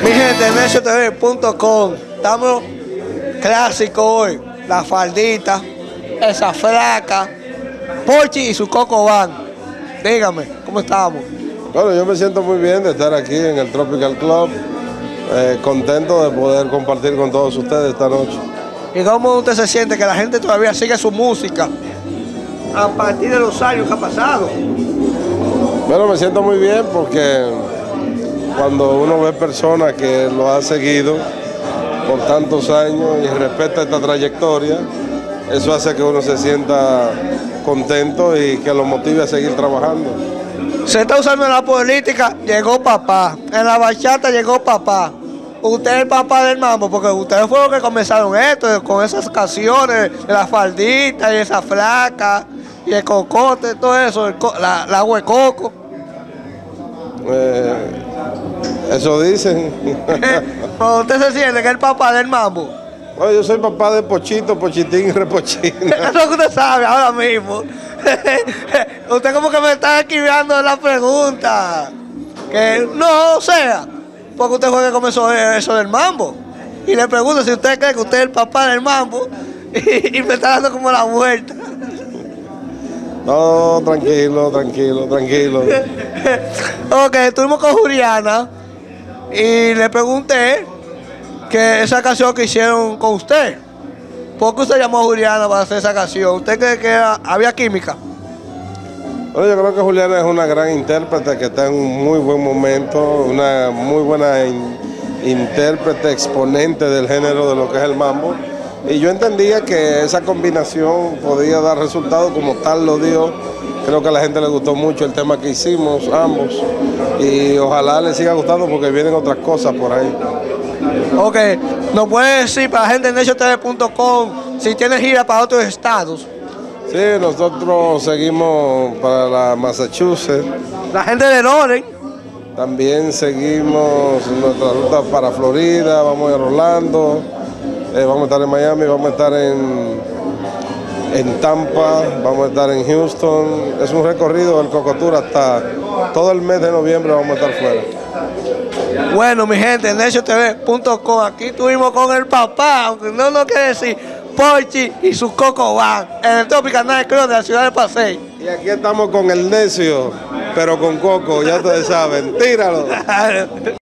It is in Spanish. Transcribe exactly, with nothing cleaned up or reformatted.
Mi gente, necio T V punto com. Estamos clásicos hoy. La faldita, esa flaca, Porchi y su Coco Van. Dígame, ¿cómo estamos? Bueno, yo me siento muy bien de estar aquí en el Tropical Club. Eh, contento de poder compartir con todos ustedes esta noche. ¿Y cómo usted se siente que la gente todavía sigue su música a partir de los años que ha pasado? Bueno, me siento muy bien porque cuando uno ve personas que lo han seguido por tantos años y respeta esta trayectoria, eso hace que uno se sienta contento y que lo motive a seguir trabajando. Se está usando en la política, llegó papá. En la bachata llegó papá. Usted es el papá del mambo, porque ustedes fueron los que comenzaron esto, con esas canciones, de la faldita y esa flaca, y el cocote, todo eso, el co la, la agua de coco. Eh, eso dicen. Pero usted se siente que es el papá del mambo. Bueno, yo soy papá de Pochito, Pochitín y Repochina. Eso es lo que usted sabe ahora mismo. Usted como que me está esquivando la pregunta. Que no, o sea, porque usted fue que comenzó eso del mambo. Y le pregunto si usted cree que usted es el papá del mambo y, y me está dando como la vuelta. No, tranquilo, tranquilo, tranquilo. Ok, estuvimos con Juliana y le pregunté que esa canción que hicieron con usted. ¿Por qué usted llamó a Juliana para hacer esa canción? ¿Usted cree que había química? Bueno, yo creo que Juliana es una gran intérprete que está en un muy buen momento, una muy buena in, intérprete, exponente del género de lo que es el mambo. Y yo entendía que esa combinación podía dar resultados, como tal lo dio. Creo que a la gente le gustó mucho el tema que hicimos ambos y ojalá les siga gustando porque vienen otras cosas por ahí. Ok, ¿nos puede decir para la gente de necio T V punto com si tiene gira para otros estados? Sí, nosotros seguimos para la Massachusetts. La gente de Loren. También seguimos nuestra ruta para Florida, vamos a Orlando, eh, vamos a estar en Miami, vamos a estar en, en Tampa, vamos a estar en Houston. Es un recorrido del Cocotour hasta todo el mes de noviembre vamos a estar fuera. Bueno, mi gente, necio T V punto com, aquí estuvimos con el papá, aunque no nos quiere decir, Porchi y su Coco Van, en el Tropical Night Club de la ciudad de Pasey. Y aquí estamos con el necio, pero con Coco, ya ustedes saben, tíralo.